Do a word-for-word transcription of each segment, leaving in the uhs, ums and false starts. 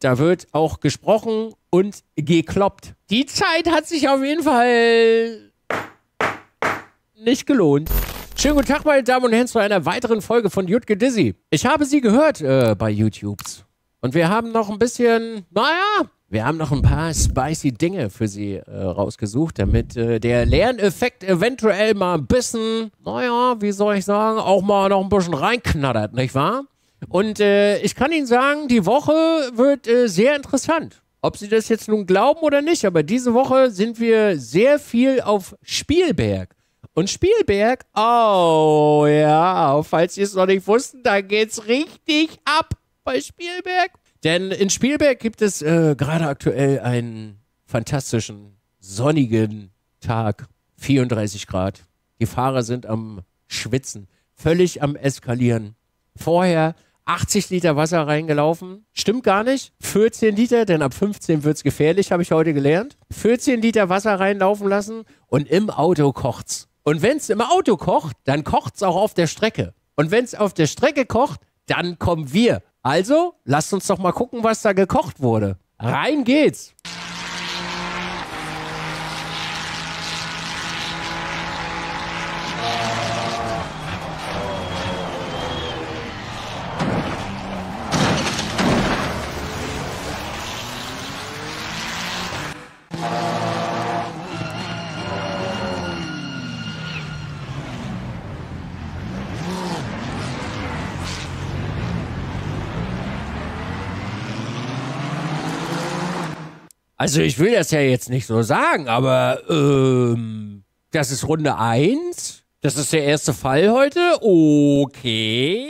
Da wird auch gesprochen und gekloppt. Die Zeit hat sich auf jeden Fall nicht gelohnt. Schönen guten Tag, meine Damen und Herren, zu einer weiteren Folge von Jutke Dizzy. Ich habe sie gehört äh, bei YouTubes. Und wir haben noch ein bisschen, naja, wir haben noch ein paar spicy Dinge für sie äh, rausgesucht, damit äh, der Lerneffekt eventuell mal ein bisschen, naja, wie soll ich sagen, auch mal noch ein bisschen reinknattert, nicht wahr? Und äh, ich kann Ihnen sagen, die Woche wird äh, sehr interessant. Ob Sie das jetzt nun glauben oder nicht, aber diese Woche sind wir sehr viel auf Spielberg. Und Spielberg, oh ja, falls Sie es noch nicht wussten, da geht's richtig ab bei Spielberg. Denn in Spielberg gibt es äh, gerade aktuell einen fantastischen, sonnigen Tag, vierunddreißig Grad. Die Fahrer sind am Schwitzen, völlig am Eskalieren. Vorher achtzig Liter Wasser reingelaufen. Stimmt gar nicht. vierzehn Liter, denn ab fünfzehn wird's gefährlich, habe ich heute gelernt. vierzehn Liter Wasser reinlaufen lassen und im Auto kocht's. Und wenn's im Auto kocht, dann kocht's auch auf der Strecke. Und wenn's auf der Strecke kocht, dann kommen wir. Also, lasst uns doch mal gucken, was da gekocht wurde. Rein geht's! Also ich will das ja jetzt nicht so sagen, aber ähm, das ist Runde eins. Das ist der erste Fall heute. Okay.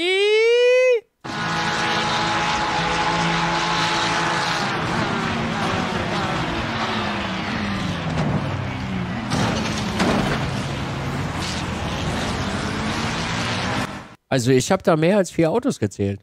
Also ich habe da mehr als vier Autos gezählt.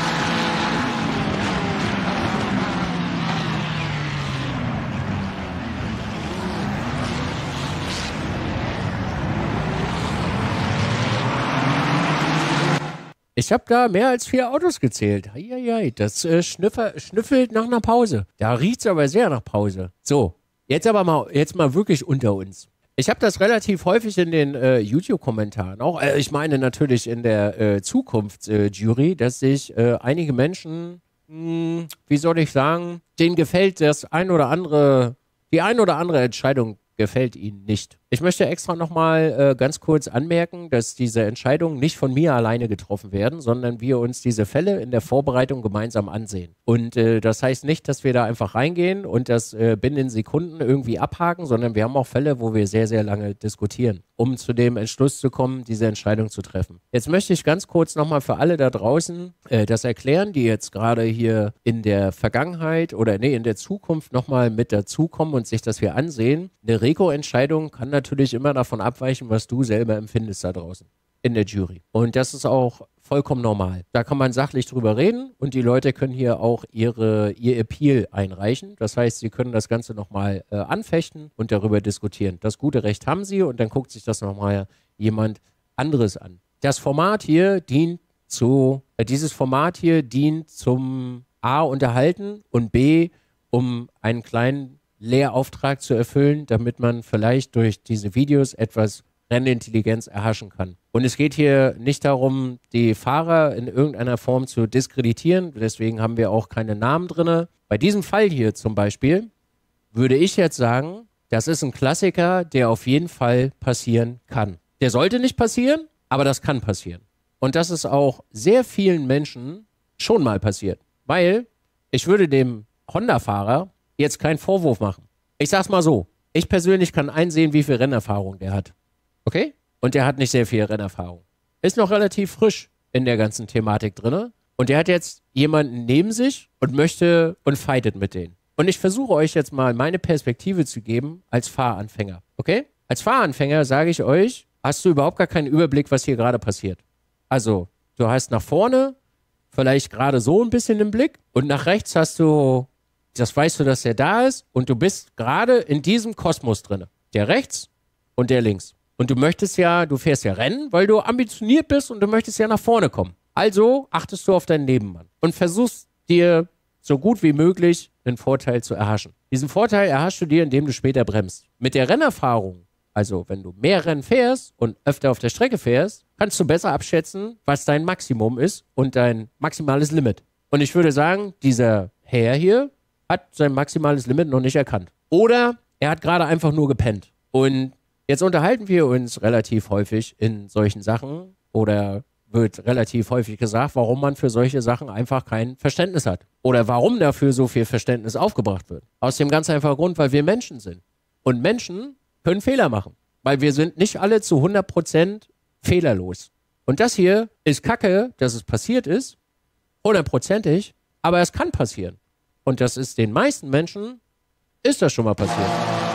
Ich habe da mehr als vier Autos gezählt. Eieiei, das äh, schnüffer, schnüffelt nach einer Pause. Da riecht's aber sehr nach Pause. So, jetzt aber mal, jetzt mal wirklich unter uns. Ich habe das relativ häufig in den äh, YouTube-Kommentaren auch. Äh, ich meine natürlich in der äh, Zukunftsjury, äh, dass sich äh, einige Menschen, mh, wie soll ich sagen, denen gefällt das ein oder andere, die ein oder andere Entscheidung gefällt ihnen nicht. Ich möchte extra nochmal äh, ganz kurz anmerken, dass diese Entscheidungen nicht von mir alleine getroffen werden, sondern wir uns diese Fälle in der Vorbereitung gemeinsam ansehen. Und äh, das heißt nicht, dass wir da einfach reingehen und das äh, binnen Sekunden irgendwie abhaken, sondern wir haben auch Fälle, wo wir sehr, sehr lange diskutieren, um zu dem Entschluss zu kommen, diese Entscheidung zu treffen. Jetzt möchte ich ganz kurz nochmal für alle da draußen äh, das erklären, die jetzt gerade hier in der Vergangenheit oder nee, in der Zukunft nochmal mit dazukommen und sich das hier ansehen. Eine Reko-Entscheidung kann natürlich immer davon abweichen, was du selber empfindest da draußen in der Jury. Und das ist auch vollkommen normal. Da kann man sachlich drüber reden und die Leute können hier auch ihre, ihr Appeal einreichen. Das heißt, sie können das Ganze nochmal äh, anfechten und darüber diskutieren. Das gute Recht haben sie und dann guckt sich das nochmal jemand anderes an. Das Format hier dient zu, äh, dieses Format hier dient zum A, Unterhalten und B, um einen kleinen Lehrauftrag zu erfüllen, damit man vielleicht durch diese Videos etwas Rennintelligenz erhaschen kann. Und es geht hier nicht darum, die Fahrer in irgendeiner Form zu diskreditieren, deswegen haben wir auch keine Namen drin. Bei diesem Fall hier zum Beispiel würde ich jetzt sagen, das ist ein Klassiker, der auf jeden Fall passieren kann. Der sollte nicht passieren, aber das kann passieren. Und das ist auch sehr vielen Menschen schon mal passiert, weil ich würde dem Honda-Fahrer jetzt keinen Vorwurf machen. Ich sag's mal so, ich persönlich kann einsehen, wie viel Rennerfahrung der hat. Okay? Und der hat nicht sehr viel Rennerfahrung. Ist noch relativ frisch in der ganzen Thematik drin. Und der hat jetzt jemanden neben sich und möchte und fightet mit denen. Und ich versuche euch jetzt mal meine Perspektive zu geben als Fahranfänger. Okay? Als Fahranfänger sage ich euch, hast du überhaupt gar keinen Überblick, was hier gerade passiert. Also, du hast nach vorne vielleicht gerade so ein bisschen im Blick und nach rechts hast du, das weißt du, dass der da ist und du bist gerade in diesem Kosmos drin. Der rechts und der links. Und du möchtest ja, du fährst ja Rennen, weil du ambitioniert bist und du möchtest ja nach vorne kommen. Also achtest du auf deinen Nebenmann und versuchst dir so gut wie möglich einen Vorteil zu erhaschen. Diesen Vorteil erhaschst du dir, indem du später bremst. Mit der Rennerfahrung, also wenn du mehr Rennen fährst und öfter auf der Strecke fährst, kannst du besser abschätzen, was dein Maximum ist und dein maximales Limit. Und ich würde sagen, dieser Herr hier hat sein maximales Limit noch nicht erkannt. Oder er hat gerade einfach nur gepennt. Und jetzt unterhalten wir uns relativ häufig in solchen Sachen oder wird relativ häufig gesagt, warum man für solche Sachen einfach kein Verständnis hat. Oder warum dafür so viel Verständnis aufgebracht wird. Aus dem ganz einfachen Grund, weil wir Menschen sind. Und Menschen können Fehler machen. Weil wir sind nicht alle zu hundert Prozent fehlerlos. Und das hier ist Kacke, dass es passiert ist. Hundertprozentig. Aber es kann passieren. Und das ist den meisten Menschen, ist das schon mal passiert.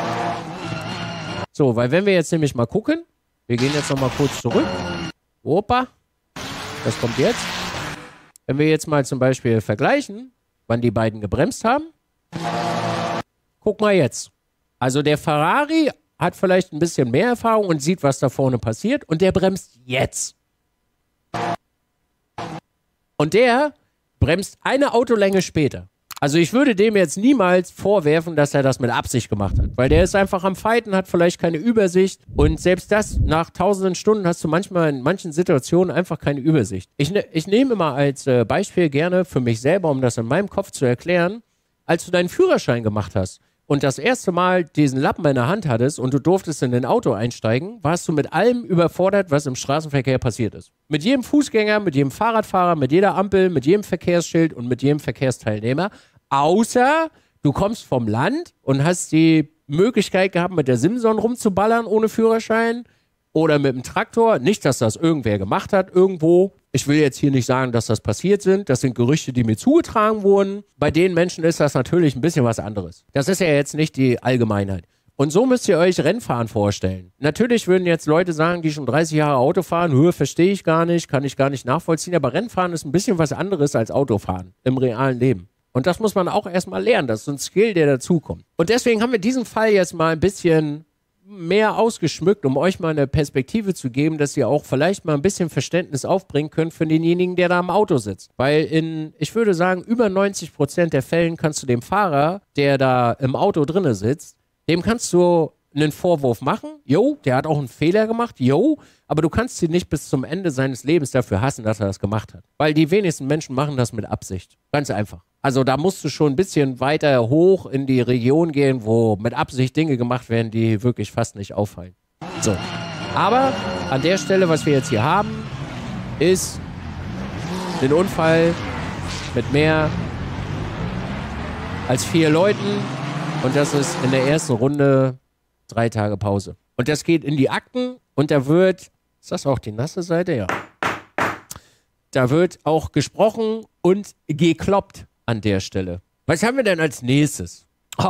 So, weil wenn wir jetzt nämlich mal gucken, wir gehen jetzt nochmal kurz zurück. Opa. Das kommt jetzt. Wenn wir jetzt mal zum Beispiel vergleichen, wann die beiden gebremst haben. Guck mal jetzt. Also der Ferrari hat vielleicht ein bisschen mehr Erfahrung und sieht, was da vorne passiert. Und der bremst jetzt. Und der bremst eine Autolänge später. Also ich würde dem jetzt niemals vorwerfen, dass er das mit Absicht gemacht hat. Weil der ist einfach am Fighten, hat vielleicht keine Übersicht. Und selbst das, nach tausenden Stunden hast du manchmal in manchen Situationen einfach keine Übersicht. Ich, ne, ich nehme immer als äh, Beispiel gerne für mich selber, um das in meinem Kopf zu erklären, als du deinen Führerschein gemacht hast und das erste Mal diesen Lappen in der Hand hattest und du durftest in ein Auto einsteigen, warst du mit allem überfordert, was im Straßenverkehr passiert ist. Mit jedem Fußgänger, mit jedem Fahrradfahrer, mit jeder Ampel, mit jedem Verkehrsschild und mit jedem Verkehrsteilnehmer. Außer du kommst vom Land und hast die Möglichkeit gehabt, mit der Simson rumzuballern ohne Führerschein oder mit dem Traktor. Nicht, dass das irgendwer gemacht hat irgendwo. Ich will jetzt hier nicht sagen, dass das passiert sind. Das sind Gerüchte, die mir zugetragen wurden. Bei den Menschen ist das natürlich ein bisschen was anderes. Das ist ja jetzt nicht die Allgemeinheit. Und so müsst ihr euch Rennfahren vorstellen. Natürlich würden jetzt Leute sagen, die schon dreißig Jahre Auto fahren, Höhe verstehe ich gar nicht, kann ich gar nicht nachvollziehen. Aber Rennfahren ist ein bisschen was anderes als Autofahren im realen Leben. Und das muss man auch erstmal lernen. Das ist ein Skill, der dazukommt. Und deswegen haben wir diesen Fall jetzt mal ein bisschen mehr ausgeschmückt, um euch mal eine Perspektive zu geben, dass ihr auch vielleicht mal ein bisschen Verständnis aufbringen könnt für denjenigen, der da im Auto sitzt. Weil in, ich würde sagen, über neunzig Prozent der Fällen kannst du dem Fahrer, der da im Auto drinne sitzt, dem kannst du einen Vorwurf machen. Jo, der hat auch einen Fehler gemacht. Jo, aber du kannst ihn nicht bis zum Ende seines Lebens dafür hassen, dass er das gemacht hat. Weil die wenigsten Menschen machen das mit Absicht. Ganz einfach. Also da musst du schon ein bisschen weiter hoch in die Region gehen, wo mit Absicht Dinge gemacht werden, die wirklich fast nicht auffallen. So. Aber an der Stelle, was wir jetzt hier haben, ist ein Unfall mit mehr als vier Leuten. Und das ist in der ersten Runde drei Tage Pause. Und das geht in die Akten und da wird, ist das auch die nasse Seite? Ja. Da wird auch gesprochen und gekloppt an der Stelle. Was haben wir denn als nächstes?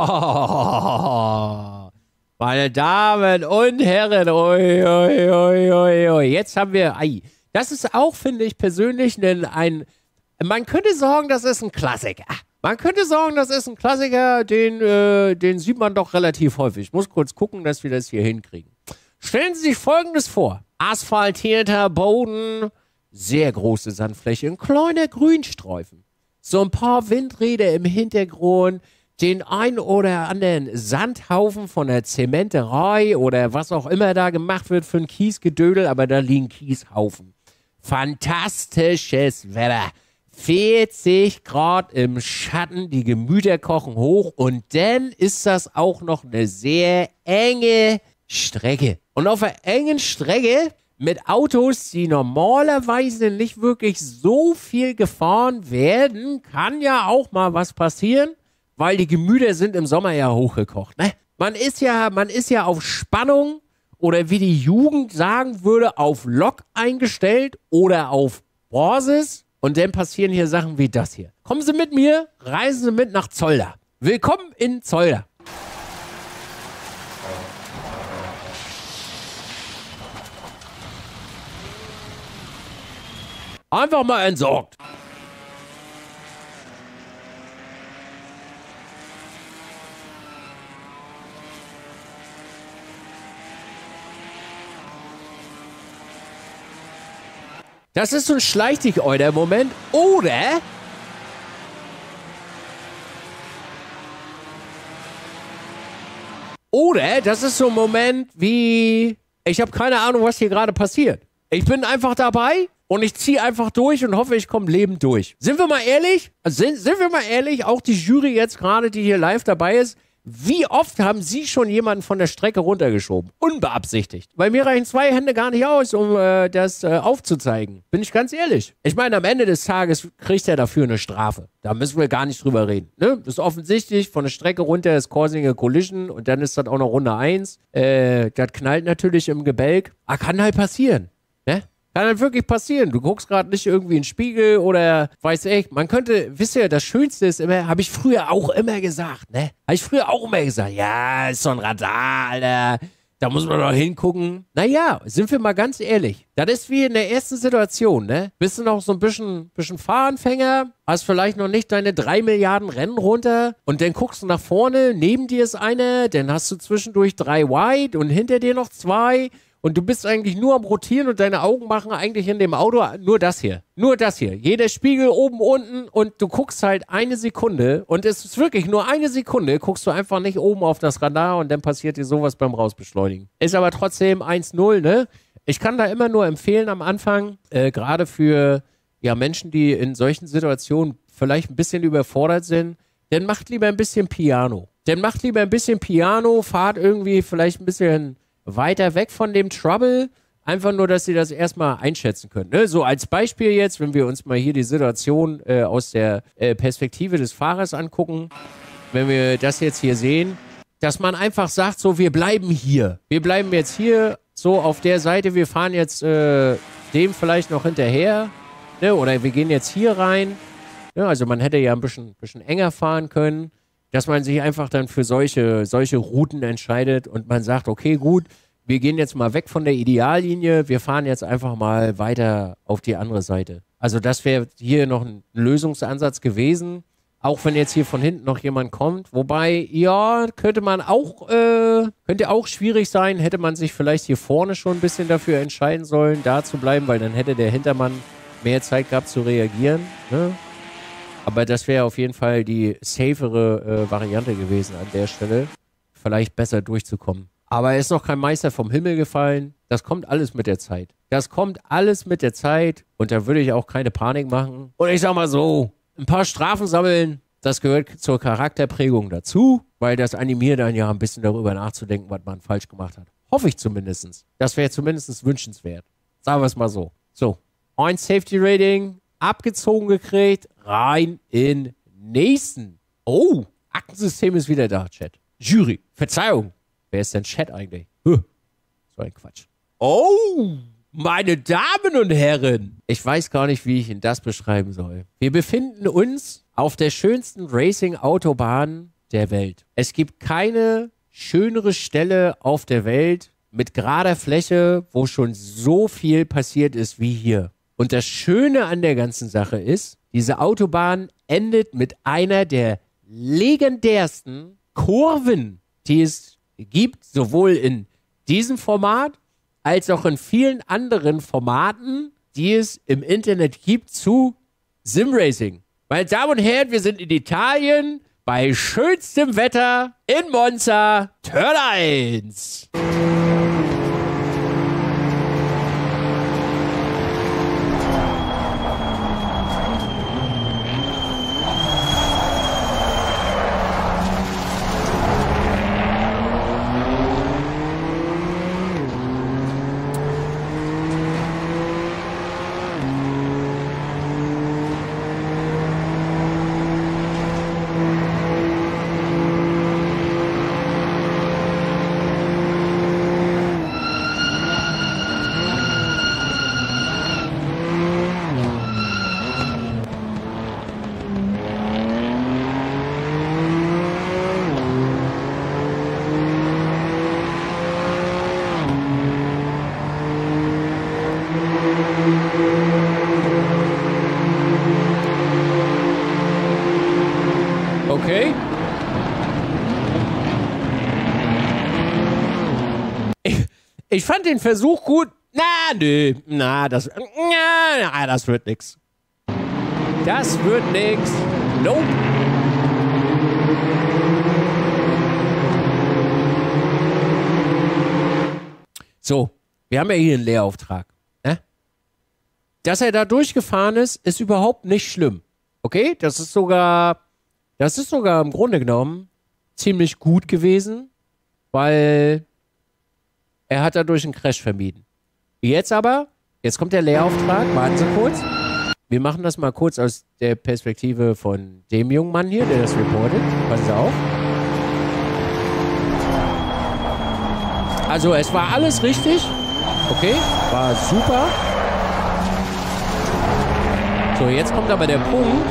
Oh, meine Damen und Herren, oi, oi, oi, oi, oi. Jetzt haben wir, ei, das ist auch, finde ich persönlich, ein, ein, man könnte sagen, das ist ein Klassiker. Man könnte sagen, das ist ein Klassiker, den, äh, den sieht man doch relativ häufig. Ich muss kurz gucken, dass wir das hier hinkriegen. Stellen Sie sich Folgendes vor. Asphaltierter Boden, sehr große Sandfläche, ein kleiner Grünstreifen. So ein paar Windräder im Hintergrund, den ein oder anderen Sandhaufen von der Zementerei oder was auch immer da gemacht wird für ein Kiesgedödel, aber da liegen Kieshaufen. Fantastisches Wetter. vierzig Grad im Schatten, die Gemüter kochen hoch und dann ist das auch noch eine sehr enge Strecke. Und auf einer engen Strecke mit Autos, die normalerweise nicht wirklich so viel gefahren werden, kann ja auch mal was passieren, weil die Gemüter sind im Sommer ja hochgekocht. Ne? Man ist ja, man ist ja auf Spannung oder wie die Jugend sagen würde, auf Lock eingestellt oder auf Basis. Und dann passieren hier Sachen wie das hier. Kommen Sie mit mir, reisen Sie mit nach Zolder. Willkommen in Zolder. Einfach mal entsorgt. Das ist so ein Schleich-dich-Euter-Moment. Oder Oder das ist so ein Moment wie, ich habe keine Ahnung, was hier gerade passiert. Ich bin einfach dabei und ich ziehe einfach durch und hoffe, ich komme lebend durch. Sind wir mal ehrlich? Also sind, sind wir mal ehrlich, auch die Jury jetzt gerade, die hier live dabei ist, wie oft haben Sie schon jemanden von der Strecke runtergeschoben? Unbeabsichtigt. Weil mir reichen zwei Hände gar nicht aus, um äh, das äh, aufzuzeigen. Bin ich ganz ehrlich. Ich meine, am Ende des Tages kriegt er dafür eine Strafe. Da müssen wir gar nicht drüber reden. Ne? Das ist offensichtlich, von der Strecke runter ist Causing a Collision und dann ist das auch noch Runde eins. Äh, das knallt natürlich im Gebälk. Aber kann halt passieren. Ne? Kann halt wirklich passieren. Du guckst gerade nicht irgendwie in den Spiegel oder weiß ich. Man könnte, wisst ihr, das Schönste ist immer, habe ich früher auch immer gesagt, ne? Habe ich früher auch immer gesagt, ja, ist so ein Radar, Alter. Da muss man doch hingucken. Naja, sind wir mal ganz ehrlich. Das ist wie in der ersten Situation, ne? Bist du noch so ein bisschen, bisschen Fahranfänger, hast vielleicht noch nicht deine drei Milliarden Rennen runter und dann guckst du nach vorne, neben dir ist einer, dann hast du zwischendurch drei Wide und hinter dir noch zwei. Und du bist eigentlich nur am Rotieren und deine Augen machen eigentlich in dem Auto nur das hier. Nur das hier. Jeder Spiegel oben, unten und du guckst halt eine Sekunde und es ist wirklich nur eine Sekunde, guckst du einfach nicht oben auf das Radar und dann passiert dir sowas beim Rausbeschleunigen. Ist aber trotzdem eins null, ne? Ich kann da immer nur empfehlen am Anfang, äh, gerade für ja, Menschen, die in solchen Situationen vielleicht ein bisschen überfordert sind, dann macht lieber ein bisschen Piano. Dann macht lieber ein bisschen Piano, fahrt irgendwie vielleicht ein bisschen weiter weg von dem Trouble, einfach nur, dass ihr das erstmal einschätzen könnt. Ne? So als Beispiel jetzt, wenn wir uns mal hier die Situation äh, aus der äh, Perspektive des Fahrers angucken, wenn wir das jetzt hier sehen, dass man einfach sagt, so, wir bleiben hier. Wir bleiben jetzt hier so auf der Seite, wir fahren jetzt äh, dem vielleicht noch hinterher, ne? Oder wir gehen jetzt hier rein. Ja, also man hätte ja ein bisschen, bisschen enger fahren können, dass man sich einfach dann für solche, solche Routen entscheidet und man sagt, okay, gut, wir gehen jetzt mal weg von der Ideallinie, wir fahren jetzt einfach mal weiter auf die andere Seite. Also das wäre hier noch ein Lösungsansatz gewesen, auch wenn jetzt hier von hinten noch jemand kommt. Wobei, ja, könnte man auch, äh, könnte auch schwierig sein, hätte man sich vielleicht hier vorne schon ein bisschen dafür entscheiden sollen, da zu bleiben, weil dann hätte der Hintermann mehr Zeit gehabt zu reagieren, ne? Aber das wäre auf jeden Fall die safere äh, Variante gewesen an der Stelle. Vielleicht besser durchzukommen. Aber er ist noch kein Meister vom Himmel gefallen. Das kommt alles mit der Zeit. Das kommt alles mit der Zeit. Und da würde ich auch keine Panik machen. Und ich sag mal so, ein paar Strafen sammeln, das gehört zur Charakterprägung dazu. Weil das animiert dann ja ein bisschen darüber nachzudenken, was man falsch gemacht hat. Hoffe ich zumindest. Das wäre zumindest wünschenswert. Sagen wir es mal so. So, ein Safety Rating abgezogen gekriegt, rein in nächsten. Oh, Aktensystem ist wieder da, Chat. Jury, Verzeihung. Wer ist denn Chat eigentlich? Huh. So ein Quatsch. Oh, meine Damen und Herren. Ich weiß gar nicht, wie ich Ihnen das beschreiben soll. Wir befinden uns auf der schönsten Racing-Autobahn der Welt. Es gibt keine schönere Stelle auf der Welt mit gerader Fläche, wo schon so viel passiert ist wie hier. Und das Schöne an der ganzen Sache ist, diese Autobahn endet mit einer der legendärsten Kurven, die es gibt, sowohl in diesem Format als auch in vielen anderen Formaten, die es im Internet gibt zu Simracing. Meine Damen und Herren, wir sind in Italien bei schönstem Wetter in Monza, Turn eins. Okay. Ich, ich fand den Versuch gut. Na, nö. Na, das, na, na, das wird nix. Das wird nix. Nope. So, wir haben ja hier einen Lehrauftrag. Ne? Dass er da durchgefahren ist, ist überhaupt nicht schlimm. Okay? Das ist sogar, das ist sogar im Grunde genommen ziemlich gut gewesen, weil er hat dadurch einen Crash vermieden. Jetzt aber, jetzt kommt der Lehrauftrag, warten Sie kurz. Wir machen das mal kurz aus der Perspektive von dem jungen Mann hier, der das reportet. Passen Sie auf. Also es war alles richtig. Okay, war super. So, jetzt kommt aber der Punkt.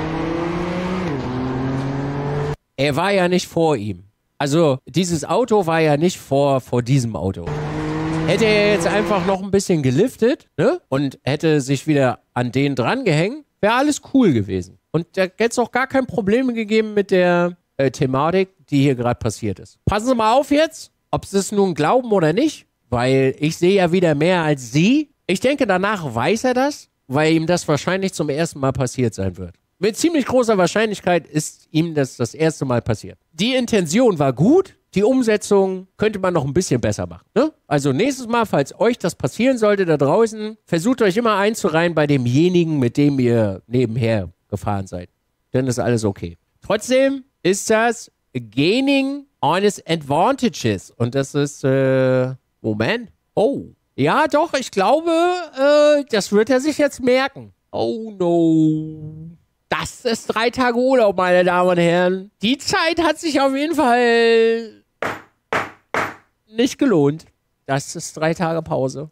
Er war ja nicht vor ihm. Also dieses Auto war ja nicht vor, vor diesem Auto. Hätte er jetzt einfach noch ein bisschen geliftet, ne? Und hätte sich wieder an den dran gehängt, wäre alles cool gewesen. Und da hätte es auch gar kein Problem gegeben mit der äh, Thematik, die hier gerade passiert ist. Passen Sie mal auf jetzt, ob Sie es nun glauben oder nicht, weil ich sehe ja wieder mehr als Sie. Ich denke, danach weiß er das, weil ihm das wahrscheinlich zum ersten Mal passiert sein wird. Mit ziemlich großer Wahrscheinlichkeit ist ihm das das erste Mal passiert. Die Intention war gut, die Umsetzung könnte man noch ein bisschen besser machen. Ne? Also nächstes Mal, falls euch das passieren sollte da draußen, versucht euch immer einzureihen bei demjenigen, mit dem ihr nebenher gefahren seid. Dann ist alles okay. Trotzdem ist das Gaining on its Advantages. Und das ist, äh, Moment. Oh. Ja, doch, ich glaube, äh, das wird er sich jetzt merken. Oh no. Das ist drei Tage Urlaub, meine Damen und Herren. Die Zeit hat sich auf jeden Fall nicht gelohnt. Das ist drei Tage Pause.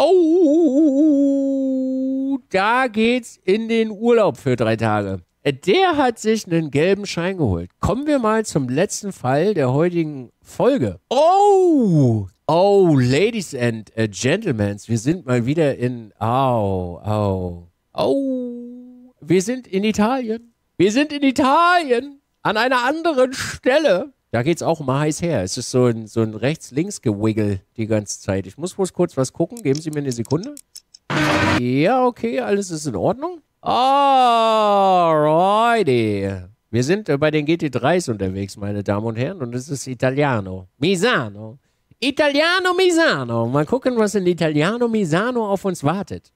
Oh, da geht's in den Urlaub für drei Tage. Der hat sich einen gelben Schein geholt. Kommen wir mal zum letzten Fall der heutigen Folge. Oh, oh, Ladies and uh, Gentlemen, wir sind mal wieder in, au, au, au. Wir sind in Italien. Wir sind in Italien. An einer anderen Stelle. Da geht's auch mal heiß her. Es ist so ein, so ein Rechts-Links-Gewiggle die ganze Zeit. Ich muss bloß kurz was gucken. Geben Sie mir eine Sekunde. Ja, okay. Alles ist in Ordnung. Alrighty. Wir sind äh, bei den G T dreis unterwegs, meine Damen und Herren. Und es ist Italiano. Misano. Italiano Misano. Mal gucken, was in Italiano Misano auf uns wartet.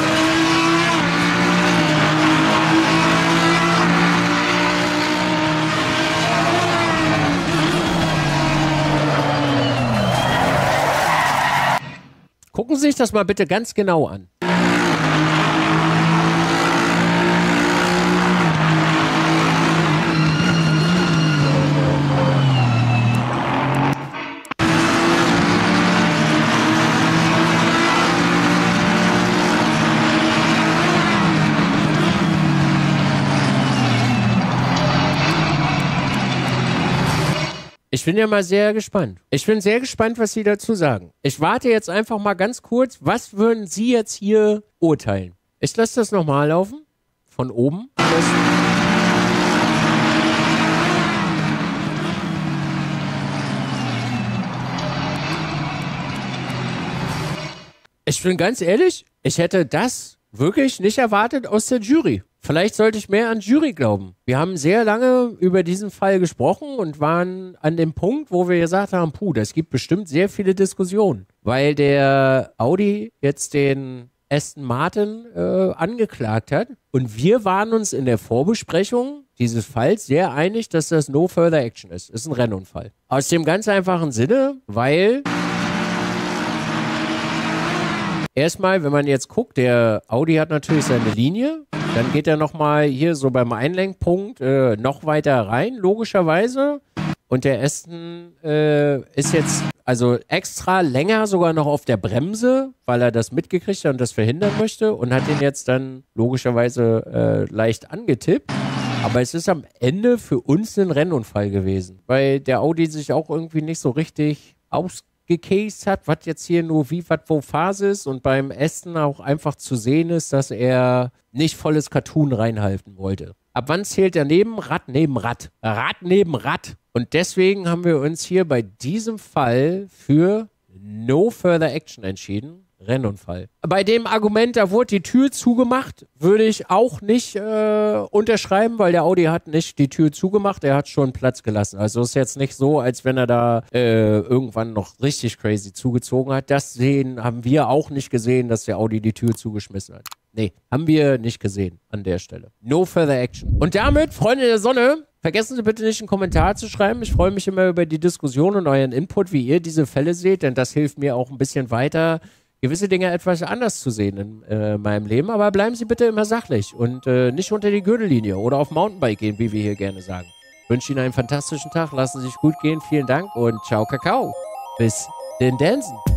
Gucken Sie sich das mal bitte ganz genau an. Ich bin ja mal sehr gespannt. Ich bin sehr gespannt, was Sie dazu sagen. Ich warte jetzt einfach mal ganz kurz. Was würden Sie jetzt hier urteilen? Ich lasse das nochmal laufen. Von oben. Ich bin ganz ehrlich, ich hätte das wirklich nicht erwartet aus der Jury. Vielleicht sollte ich mehr an Jury glauben. Wir haben sehr lange über diesen Fall gesprochen und waren an dem Punkt, wo wir gesagt haben, puh, das gibt bestimmt sehr viele Diskussionen. Weil der Audi jetzt den Aston Martin äh, angeklagt hat. Und wir waren uns in der Vorbesprechung dieses Falls sehr einig, dass das No Further Action ist. Ist ein Rennunfall. Aus dem ganz einfachen Sinne, weil erstmal, wenn man jetzt guckt, der Audi hat natürlich seine Linie. Dann geht er nochmal hier so beim Einlenkpunkt äh, noch weiter rein, logischerweise. Und der Aston äh, ist jetzt also extra länger sogar noch auf der Bremse, weil er das mitgekriegt hat und das verhindern möchte. Und hat ihn jetzt dann logischerweise äh, leicht angetippt. Aber es ist am Ende für uns ein Rennunfall gewesen. Weil der Audi sich auch irgendwie nicht so richtig ausgecased hat, was jetzt hier nur wie, was, wo Phase ist. Und beim Aston auch einfach zu sehen ist, dass er nicht volles Cartoon reinhalten wollte. Ab wann zählt er neben? Rad neben Rad. Rad neben Rad. Und deswegen haben wir uns hier bei diesem Fall für No Further Action entschieden. Rennunfall. Bei dem Argument, da wurde die Tür zugemacht, würde ich auch nicht äh, unterschreiben, weil der Audi hat nicht die Tür zugemacht, er hat schon Platz gelassen. Also ist jetzt nicht so, als wenn er da äh, irgendwann noch richtig crazy zugezogen hat. Das sehen haben wir auch nicht gesehen, dass der Audi die Tür zugeschmissen hat. Nee, haben wir nicht gesehen an der Stelle. No further action. Und damit, Freunde der Sonne, vergessen Sie bitte nicht, einen Kommentar zu schreiben. Ich freue mich immer über die Diskussion und euren Input, wie ihr diese Fälle seht, denn das hilft mir auch ein bisschen weiter, gewisse Dinge etwas anders zu sehen in äh, meinem Leben. Aber bleiben Sie bitte immer sachlich und äh, nicht unter die Gürtellinie oder auf Mountainbike gehen, wie wir hier gerne sagen. Ich wünsche Ihnen einen fantastischen Tag. Lassen Sie sich gut gehen. Vielen Dank und ciao, Kakao. Bis den Dansen.